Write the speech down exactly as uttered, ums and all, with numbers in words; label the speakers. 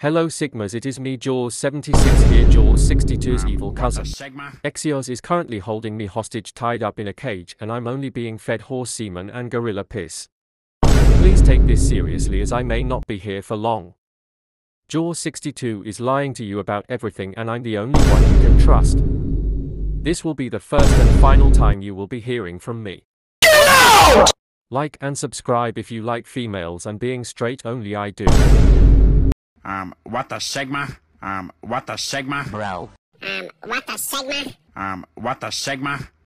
Speaker 1: Hello Sigmas, it is me Jaws seventy-six here, Jaws sixty-two's evil cousin. Exios is currently holding me hostage tied up in a cage and I'm only being fed horse semen and gorilla piss. Please take this seriously as I may not be here for long. Jaws sixty-two is lying to you about everything and I'm the only one you can trust. This will be the first and final time you will be hearing from me. Get out! Like and subscribe if you like females and being straight only I do.
Speaker 2: Um, what the Sigma? Um, what the Sigma?
Speaker 3: Bro.
Speaker 4: Um, what the Sigma?
Speaker 2: Um, what the Sigma?